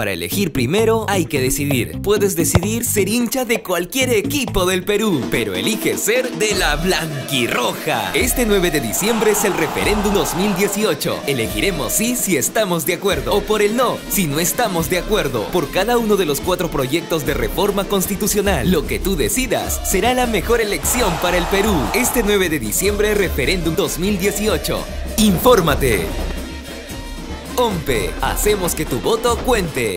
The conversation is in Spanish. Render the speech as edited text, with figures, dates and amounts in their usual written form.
Para elegir primero hay que decidir. Puedes decidir ser hincha de cualquier equipo del Perú, pero elige ser de la blanquirroja. Este 9 de diciembre es el referéndum 2018. Elegiremos sí si estamos de acuerdo o por el no si no estamos de acuerdo por cada uno de los 4 proyectos de reforma constitucional. Lo que tú decidas será la mejor elección para el Perú. Este 9 de diciembre, referéndum 2018. ¡Infórmate! OMPE, hacemos que tu voto cuente.